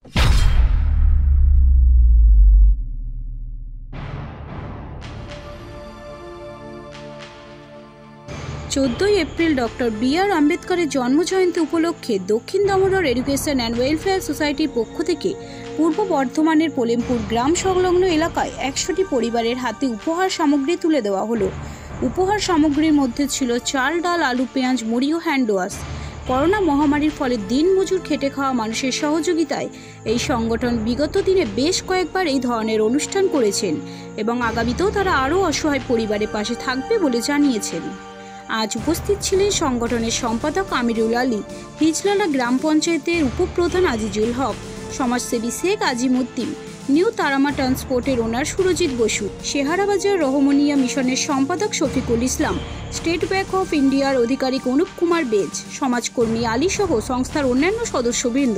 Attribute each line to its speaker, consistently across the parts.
Speaker 1: চোদ্দই April doctor B.R.. আম্বেদকরের জন্মজয়ন্তী উপলক্ষে দক্ষিণ দামোদর এডুকেশন অ্যান্ড ওয়েলফেয়ার সোসাইটির পক্ষ থেকে পূর্ব বর্ধমানের পোলেমপুর গ্রাম সংলগ্ন এলাকায় 100টি পরিবারের হাতে উপহার সামগ্রী তুলে দেওয়া হলো। উপহার সামগ্রীর মধ্যে ছিল চাল, ডাল, আলু, পেঁয়াজ, মুড়ি ও হ্যান্ড ওয়াশ। করোনা মহামারীর ফলে দিনমজুর খেটে খাওয়া মানুষের সহযোগিতায় এই সংগঠন বিগত দিনে বেশ কয়েকবার এই ধরনের অনুষ্ঠান করেছেন এবং আগামীতেও তারা আরও অসহায় পরিবারের পাশে থাকবে বলে জানিয়েছেন। আজ উপস্থিত ছিলেন সংগঠনের সম্পাদক আমিরুল আলী, হিজলালা গ্রাম পঞ্চায়েতের উপপ্রধান আজিজুল হক, সমাজসেবী শেখ আজিমুদ্দিন, নিউ তারামা ট্রান্সপোর্টের ওনার সুরজিৎ বসু, শেহারাবাজার রহমনিয়া মিশনের সম্পাদক Shafiqul Islam, state bank of ইন্ডিয়ার আধিকারিক অনুপ কুমার বেজ, সমাজকর্মী আলী সহ সংস্থার অন্যান্য সদস্যবৃন্দ।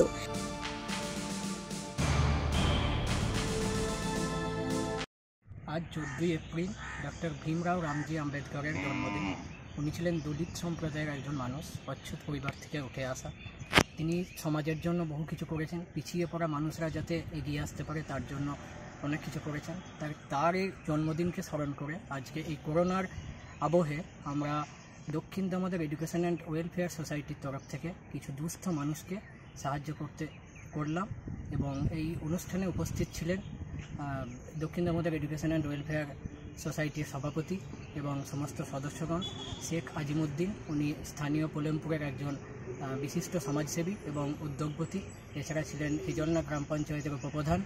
Speaker 2: আজ 14 এপ্রিল ডক্টর ভীমরাও রামজি আম্বেদকরের জন্মদিন। উনি ছিলেন দলিত সম্প্রদায়ের একজন মানুষ, অচ্ছুত পরিবার থেকে উঠে আসা। তিনি সমাজের জন্য বহু কিছু করেছেন, পিছিয়ে পড়া মানুষরা যাতে এগিয়ে আসতে পারে তার জন্য অনেক কিছু করেছেন। তার এই জন্মদিনকে স্মরণ করে আজকে এই করোনার আবহে আমরা দক্ষিণ দামোদর এডুকেশন অ্যান্ড ওয়েলফেয়ার সোসাইটির তরফ থেকে কিছু দুস্থ মানুষকে সাহায্য করলাম এবং এই অনুষ্ঠানে উপস্থিত ছিলেন দক্ষিণ দামোদর এডুকেশন অ্যান্ড ওয়েলফেয়ার সোসাইটির সভাপতি এবং সমস্ত সদস্যগণ। শেখ আজিমুদ্দিন, উনি স্থানীয় পোলেমপুরের একজন বিশিষ্ট সমাজসেবী এবং উদ্যোগপতি। এছাড়া ছিলেন হিজলনা গ্রাম পঞ্চায়েতের উপপ্রধান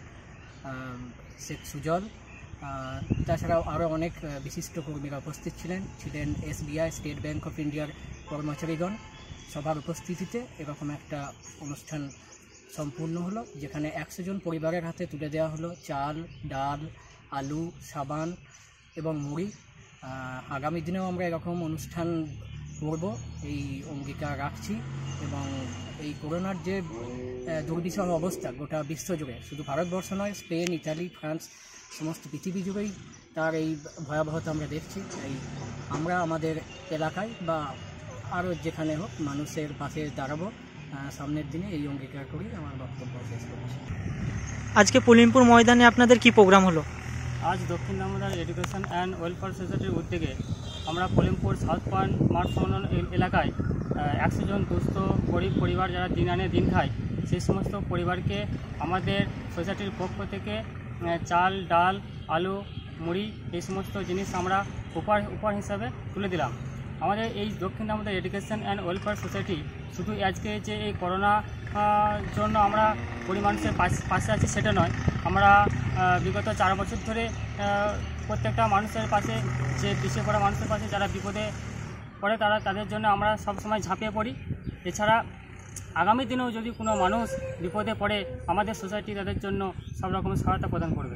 Speaker 2: শেখ সুজল। তাছাড়াও আরও অনেক বিশিষ্ট কর্মীরা উপস্থিত ছিলেন SBI, স্টেট ব্যাংক অফ ইন্ডিয়ার কর্মচারীগণ। সবার উপস্থিতিতে এরকম একটা অনুষ্ঠান সম্পূর্ণ হলো, যেখানে 100 জন পরিবারের হাতে তুলে দেওয়া হলো চাল, ডাল, আলু, সাবান এবং মুড়ি। আগামী দিনেও আমরা এরকম অনুষ্ঠান করব এই অঙ্গীকার রাখছি এবং এই করোনার যে দুর্বিষহ অবস্থা গোটা বিশ্বজুড়ে, শুধু ভারতবর্ষ নয়, স্পেন, ইতালি, ফ্রান্স, সমস্ত পৃথিবী জুড়েই তার এই ভয়াবহতা আমরা দেখছি। তাই আমরা আমাদের এলাকায় বা আরও যেখানে হোক মানুষের পাশে দাঁড়াবো। সামনের দিনে এই অঙ্গীকার করি আমার বক্তব্য শেষ করছি।
Speaker 3: আজকে পোলেমপুর ময়দানে আপনাদের কি প্রোগ্রাম হলো?
Speaker 4: আজ দক্ষিণ দামোদর এডুকেশন অ্যান্ড ওয়েলফেয়ার সোসাইটির উদ্যোগে আমরা পোলেমপুর সাউথ পয়েন্ট মাঠ সংলগ্ন এলাকায় 100 জন দুস্থ গরিব পরিবার যারা দিন আনে দিন খায়, সেই সমস্ত পরিবারকে আমাদের সোসাইটির পক্ষ থেকে চাল, ডাল, আলু, মুড়ি এই সমস্ত জিনিস আমরা উপহার হিসাবে তুলে দিলাম। আমাদের এই Dakshin Damodar education and welfare society শুধু আজকে যে এই করোনা জন্য আমরা গরিব মানুষের পাশে আছি সেটা নয়, আমরা বিগত 4 বছর ধরে প্রত্যেকটা মানুষের পাশে, যে পিছিয়ে পড়া মানুষের পাশে যারা বিপদে পড়ে তাদের জন্য আমরা সবসময় ঝাঁপিয়ে পড়ি। এছাড়া আগামী দিনেও যদি কোনো মানুষ বিপদে পড়ে আমাদের সোসাইটি তাদের জন্য সব রকমের সহায়তা প্রদান করবে।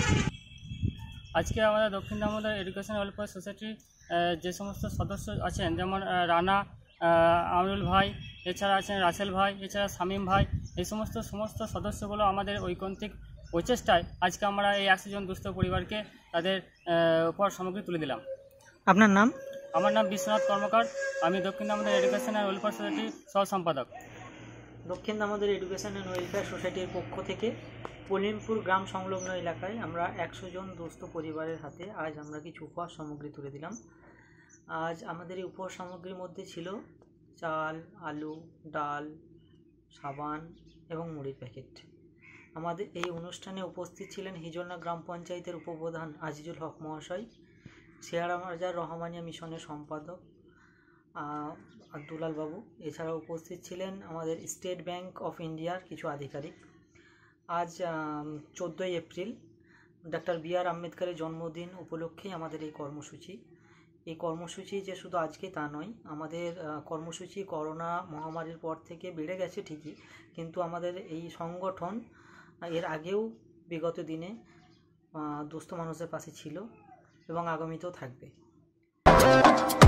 Speaker 4: আজকে আমাদের দক্ষিণ দামোদর এডুকেশন ওয়েলফেয়ার সোসাইটির যে সমস্ত সদস্য আছেন, যেমন রানা, আমিরুল ভাই, এছাড়া আছেন রাসেল ভাই, এছাড়া শামীম ভাই, এই সমস্ত সদস্যগুলো আমাদের ঐকান্তিক প্রচেষ্টায় আজকে আমরা এই 100 জন দুস্থ পরিবারকে তাদের উপহার সামগ্রী তুলে দিলাম।
Speaker 3: আপনার নাম?
Speaker 4: আমার নাম বিশ্বনাথ কর্মকার, আমি দক্ষিণ দামোদর এডুকেশন অ্যান্ড ওয়েলফেয়ার সোসাইটির সহ সম্পাদক।
Speaker 3: দক্ষিণ দামোদর এডুকেশন অ্যান্ড ওয়েলফেয়ার সোসাইটির পক্ষ থেকে পোলেমপুর গ্রাম সংলগ্ন এলাকায় আমরা 100 জন দুস্থ পরিবারের হাতে আজ আমরা কিছু উপহার সামগ্রী তুলে দিলাম। আজ আমাদের এই উপহার সামগ্রীর মধ্যে ছিল চাল, আলু, ডাল, সাবান এবং মুড়ির প্যাকেট। আমাদের এই অনুষ্ঠানে উপস্থিত ছিলেন হিজলনা গ্রাম পঞ্চায়েতের উপপ্রধান আজিজুল হক মহাশয়, শেহারাবাজার রহমানিয়া মিশনের সম্পাদক দুলাল বাবু। এছাড়া উপস্থিত ছিলেন আমাদের স্টেট ব্যাংক অফ ইন্ডিয়ার কিছু আধিকারিক। আজ 14 এপ্রিল ডক্টর বি.আর. আম্বেদকরের জন্মদিন উপলক্ষে আমাদের এই কর্মসূচি যে শুধু আজকে তা নয়, আমাদের কর্মসূচি করোনা মহামারীর পর থেকে বেড়ে গেছে ঠিকই, কিন্তু আমাদের এই সংগঠন এর আগেও বিগত দিনে দুস্থ মানুষের পাশে ছিল এবং আগামীতেও থাকবে।